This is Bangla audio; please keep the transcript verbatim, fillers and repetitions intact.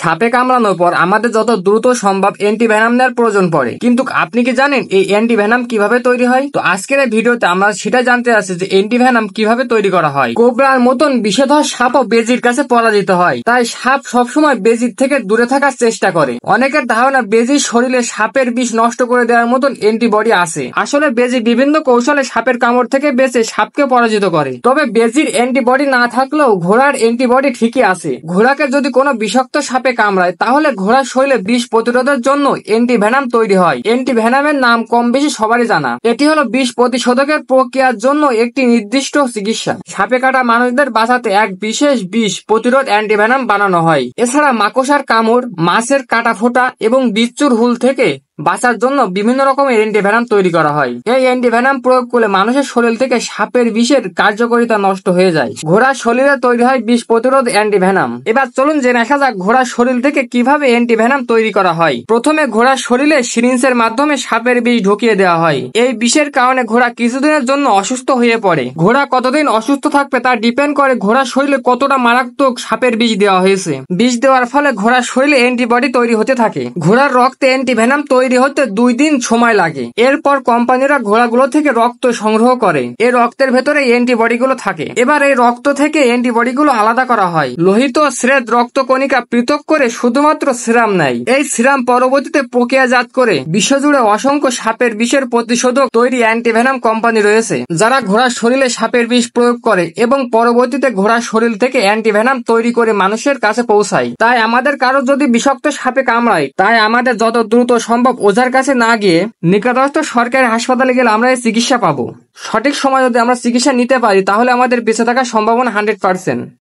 সাপে কামড়ানোর পর আমাদের যত দ্রুত সম্ভব অ্যান্টিভেনাম নেওয়ার প্রয়োজন পড়ে, কিন্তু আপনি কি জানেন এই অ্যান্টিভেনাম কিভাবে তৈরি হয়? তো আজকের এই ভিডিওতে আমরা সেটা জানতে আসছি যে অ্যান্টিভেনাম কিভাবে তৈরি করা হয়। কোবরার মতন বিষধর সাপও বেজির কাছে পরাজিত হয়, তাই সাপ সবসময় বেজির থেকে দূরে থাকার চেষ্টা করে। অনেকের ধারণা বেজির শরীরে সাপের বিষ নষ্ট করে দেওয়ার মতন অ্যান্টিবডি আছে। আসলে বেজি বিভিন্ন কৌশলে সাপের কামড় থেকে বেঁচে সাপকে পরাজিত করে। তবে বেজির অ্যান্টিবডি না থাকলেও ঘোড়ার অ্যান্টিবডি ঠিকই আছে। ঘোড়াকে যদি কোনো বিষাক্ত সাপে কামড়ায় তাহলে ঘোড়ার শরীরে বিষ প্রতিরোধের জন্য অ্যান্টিভেনাম তৈরি হয়। অ্যান্টিভেনামের নাম কম বেশি সবারই জানা। এটি হলো বিষ প্রতিশোধকের প্রক্রিয়ার জন্য একটি নির্দিষ্ট চিকিৎসা। সাপে কাটা মানুষদের বাঁচাতে এক বিশেষ বিষ প্রতিরোধ অ্যান্টিভেনাম বানানো হয়। এছাড়া মাকড়সার কামড়, মাছের কাটা ফোঁটা এবং বিচ্ছুর হুল থেকে বাঁচার জন্য বিভিন্ন রকমের অ্যান্টিভেনাম তৈরি করা হয়। এই অ্যান্টিভেনাম প্রয়োগ করলে মানুষের শরীর থেকে সাপের বিষের কার্যকারিতা নষ্ট হয়ে যায়। ঘোড়ার শরীরে তৈরি হয় বিষ প্রতিরোধ অ্যান্টিভেনাম। এবার চলুন জেনে দেখা যাক ঘোড়ার শরীর থেকে কিভাবে অ্যান্টিভেনাম তৈরি করা হয়। প্রথমে ঘোড়ার শরীরে সিরিঞ্জের মাধ্যমে সাপের বিষ ঢুকিয়ে দেওয়া হয়। এই বিষের কারণে ঘোড়া কিছুদিনের জন্য অসুস্থ হয়ে পড়ে। ঘোড়া কতদিন অসুস্থ থাকবে তা ডিপেন্ড করে ঘোড়ার শরীরে কতটা মারাত্মক সাপের বিষ দেওয়া হয়েছে। বিষ দেওয়ার ফলে ঘোড়ার শরীরে অ্যান্টিবডি তৈরি হতে থাকে। ঘোড়ার রক্তে অ্যান্টিভেনাম তৈরি হতে দুই দিন সময় লাগে। এরপর কোম্পানিরা ঘোড়াগুলো থেকে রক্ত সংগ্রহ করে। এই রক্তের ভেতরে অ্যান্টিবডি গুলো থাকে। এবার এই রক্ত থেকে অ্যান্টিবডি গুলো আলাদা করা হয়। লোহিত শ্বেত রক্ত কণিকা পৃথক করে শুধুমাত্র সিরাম নেয়। এই সিরাম পরবর্তীতে প্রক্রিয়াজাত করে বিশ্বজুড়ে অসংখ্য সাপের বিষের প্রতিশোধক তৈরি অ্যান্টিভেনাম কোম্পানি রয়েছে, যারা ঘোড়ার শরীরে সাপের বিষ প্রয়োগ করে এবং পরবর্তীতে ঘোড়ার শরীর থেকে অ্যান্টিভেনাম তৈরি করে মানুষের কাছে পৌঁছায়। তাই আমাদের কারো যদি বিষাক্ত সাপে কামড়ায়, তাই আমাদের যত দ্রুত সম্ভব ওঝার কাছে না গিয়ে নিকটস্থ সরকারি হাসপাতালে গেলে আমরা এই চিকিৎসা পাবো। সঠিক সময় যদি আমরা চিকিৎসা নিতে পারি তাহলে আমাদের বেঁচে থাকার সম্ভাবনা হান্ড্রেড পার্সেন্ট।